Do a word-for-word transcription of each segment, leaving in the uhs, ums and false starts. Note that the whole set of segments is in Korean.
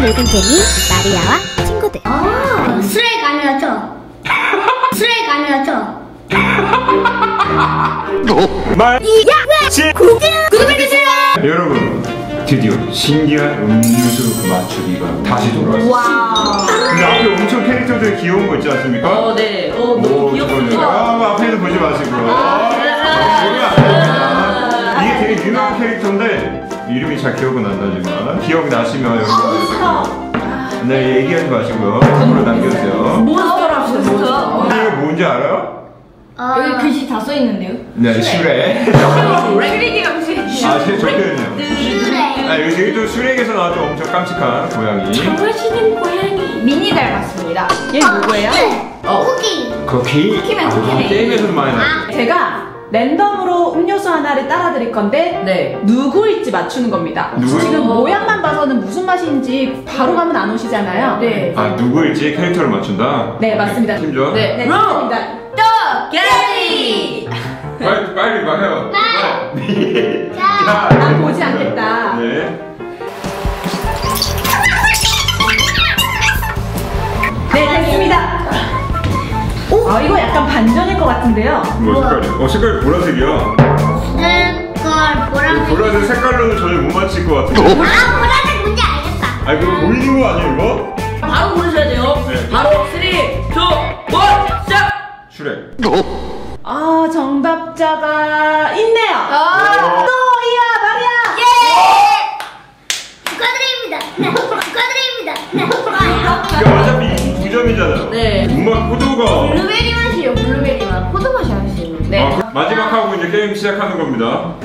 늙은쟁이 마리아와 친구들. 아, 스레이가 아니었죠? 스레이가 아니었죠? 말 야! 구독해주세요! 여러분, 드디어 신기한 음료수 맞추기가 다시 돌아왔어요. 와. 근데 앞에 엄청 캐릭터들 귀여운 거 있지 않습니까? 어, 네. 어, 너무 귀엽습니다. 아, 앞에도 보지 마시고요. 아, 아, 이게 되게 유명한 캐릭터인데 이름이 잘 기억은 안 나지만 기억나시면 여러분 네, 얘기하지 마시고요. 선물로 남겨주세요. 몬스터라 합시다, 몬스터. 이거 뭔지 알아요? 어, 여기 글씨 다 써있는데요? 네, 슈렉. 슈렉이가 글씨. 아, 실 적혀있네요. 스레이. 아, 여기 또 슈렉에서 나왔던 엄청 깜찍한 고양이. 멋있는 고양이. 미니 닮았습니다. 얘 누구예요? 어. 쿠키. 쿠키? 쿠키맨, 아, 쿠키맨. 게임에서는 많이 나왔어요. 제가 랜덤으로 음료수 하나를 따라 드릴 건데 네. 누구일지 맞추는 겁니다. 누구요? 지금 모양만 봐서는 무슨 맛인지 바로 가면 안 오시잖아요. 네. 아, 누구일지 캐릭터를 맞춘다? 네, 맞습니다. 팀전? 네. 네, 로! 맞습니다. 또! 게리! 빨리, 빨리 말해요. 네. 자, 난 보지 않겠다. 네. 네, 됐습니다. 어, 이거 약간 반전일 것 같은데요. 뭐 색깔이요? 어, 색깔이 보라색이야. 색깔 보라색. 보라색 색깔로는 전혀 못 맞힐 것 같은데. 아, 보라색 뭔지 알겠다. 아, 그거 보이는 거 아니에요, 이거? 바로 고르셔야 돼요. 네. 바로 삼, 이, 일, 시작! 슈렉. 아, 정답자가 있네요. 아. 또 이야 마리아. 축하드립니다. 축하드립니다. 이거 어차피 두 점이잖아요. 네. 음악 포도가. 블루베리 맛이에요, 블루베리 맛. 포도 맛이 아니시죠? 네. 아, 그 마지막 하고 이제 게임 시작하는 겁니다.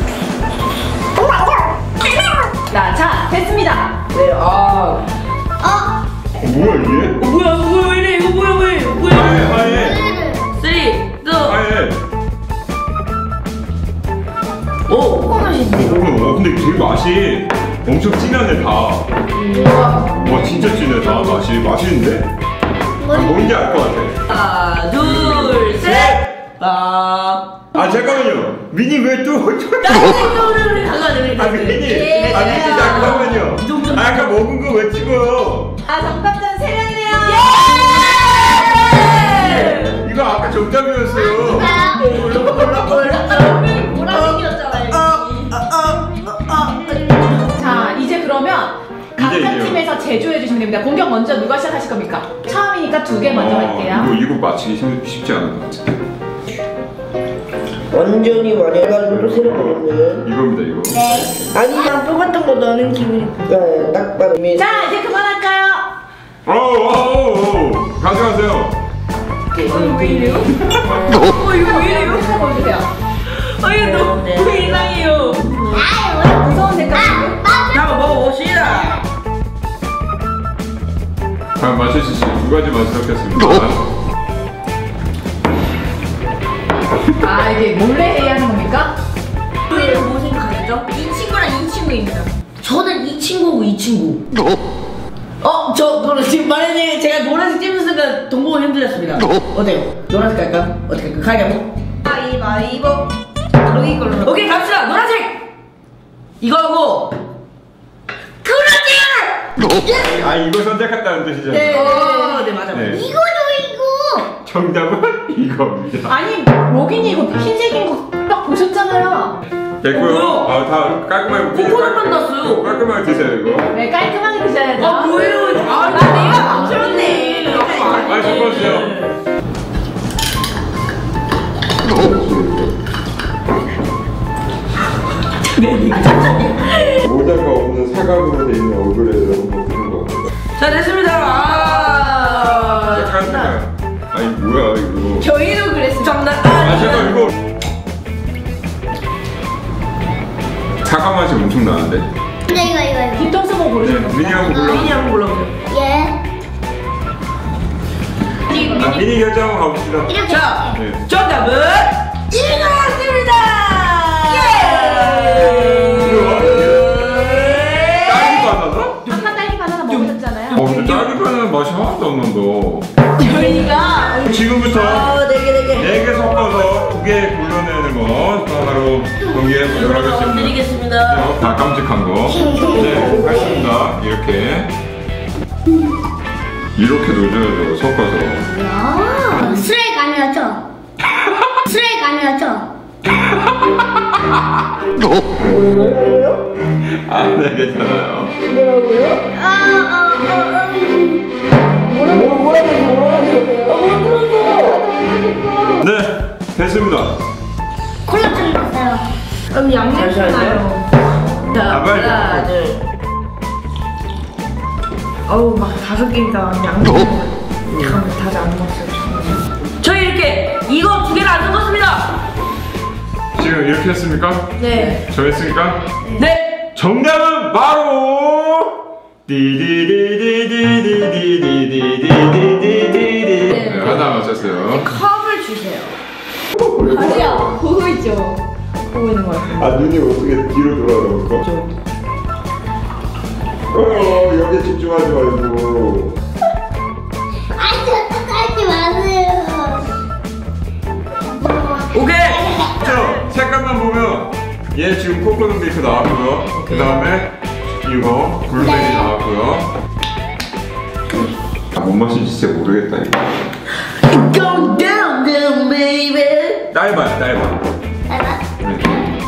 자, 자, 됐습니다. 네, 아. 어, 어, 뭐야, 이게? 어, 뭐야, 이거 뭐야, 왜 이래, 이거 뭐야, 왜, 하얘, 뭐야. 하얘. 삼, 이, 하얘. 오, 코코 맛인데. 어, 근데 되게 맛이 엄청 진하네, 다. 와, 진짜 진해, 다 맛이. 맛있는데? 아, 뭔지 알 것 같아. 하나, 둘, 셋! 아. 아, 잠깐만요. 미니 왜 또. 우리 잠깐만요. 아, 미니. 아, 미니, 잠깐만요. 이 정도는. 아, 아까 먹은 거 왜 찍어요? 아, 정답자는 세 명이네요. 예! 이거 아까 정답이었어요. 보라색이었잖아요. 자, 이제 그러면 이제 각각 이제요. 팀에서 제조해 주시면 됩니다. 공격 먼저 누가 시작하실 겁니까? 처음이니까 두 개 먼저 어, 할게요. 이거, 이거 맞히기 쉽- 쉽지 않은 것 같아. 완전히 말해가지고 또 새로 먹었네. 이겁니다, 이거. 아니 그냥 뽑았던 거 넣는 기분이. 네, 딱 봐도. 자, 이제 그만할까요? 오, 오, 오, 오. 가져가세요. 어, 왜 이래요? 어, 이거 왜 이래요? 색깔 보여주세요. 아, 이거 너무 이상해요. 아이, 무서운 색깔이에요. 한번 먹어봅시다. 과연 맞힐 수 있어요. 두 가지 맞추셨겠습니다. 아, 이게 몰래 해야 하는 겁니까? 왜 뭐 생각하시죠? 이 친구랑 이 친구입니다. 저는 이 친구고 이 친구. 어, 저 그럼 지금 만약에 제가 노란색 찍는 순간 동공을 흔들렸습니다. 어때요? 노란색 갈까요? 어떻게 할까요? 가위바위보? 가위바위보. 그러기 걸로. 오케이, 갑시다. 노란색. 이거 하고. 그렇지. 아, 이거 선택했다는 뜻이죠? 네. 어, 네 맞아. 네. 이거죠, 이거. 정답은 이겁니다. 아니, 로긴이 이거 흰색인 거 딱 보셨잖아요. 됐고요. 어, 아, 다 깔끔하게. 코코넛 만났어요. 깔끔하게 드세요, 이거. 네, 깔끔하게 드셔야죠. 아, 뭐예요? 아, 내가 망설였네. 빨리 섞어주세요. 모자가 없는 사각으로 돼 있는 얼굴에 너무 보는 거 같아요. 자, 됐습니다. 아. 색깔 색깔. 아니, 뭐야, 이거. 저희도 그랬습니다. 정답. 아, 잠깐, 이거. 사과 맛이 엄청 나는데? 근데 이거, 이거, 이거. 뒤통수 보고 고르시면 네, 됩니다. 미니 한번 골라. 미니 한번 골라보세요. 예. 아, 미니 결정 한번 가봅시다. 이렇게. 자, 네. 정답은 이거였습니다. 딸기 바나나? 아까 딸기 바나나 먹으셨잖아요. 어, 근데 딸기 바나나 맛이 하나도 안 난다. 저희가 지금부터 아, 네 개, 네 개. 네 개 섞어서 두 개 골라내는 거 하나로 공개해 보도록 하겠습니다. 드리겠습니다. 다 깜찍한 거. 네, 했습니다. 이렇게. 이렇게 넣어줘야죠, 섞어서. 야, 쓰레기 아니었죠? 쓰레기 아니었죠? 아, 네, 괜찮아요. 아, 아, 아, 네, 됐습니다. 콜라 좀 주세요. 여기 양념 나요. 아, 빨리. 하나, 둘. 어우 막 다섯 개니까 양념. 잠깐만 다시 안 먹었어요. 저희 이렇게 이거 두 개를 안 먹었습니다. 지금 이렇게 했습니까? 네. 저 했으니까? 네. 정답은 바로 디디디디디디디디디디디디디디. 네, 하나 맞췄어요. 컵을 주세요. 아니야, 보고 있죠. 보고 있는 거 같아요. 아, 눈이 어떻게 뒤로 돌아가볼까? 어, 여기 집중하지 말고. 아, 저 하지 마세요. 오케이. 저 색깔만 보면 얘 지금 코코넛 밀크 나왔고요. 그 다음에 이거 블루베리 나왔고요. 아, 뭔 맛인지 진짜 모르겠다 이거. Go down, down, baby. 딸바, 딸바. 네.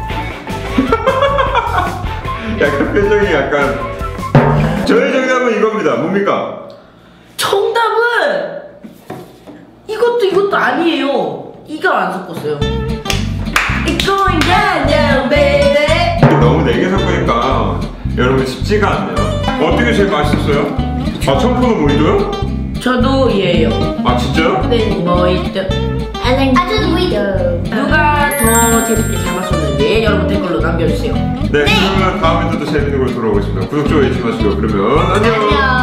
약간 표정이 약간. 저의 정답은 이겁니다. 뭡니까? 정답은 이것도 이것도 아니에요. 이걸 안 섞었어요. It's going down, down, baby. 너무 네 개 섞으니까 여러분 쉽지가 않네요. 어떻게 제일 맛있었어요? 아, 청포도 모히또요? 저도 이에요. 아, 진짜요? 네, 뭐 있죠? 아, 저도 보이죠? 누가 더 재밌게 잘 맞췄는지 여러분 댓글로 남겨주세요. 네, 그러면 다음에도 또 재밌는 걸 돌아오겠습니다. 구독, 좋아요 잊지 마시고 그러면 안녕. 안녕.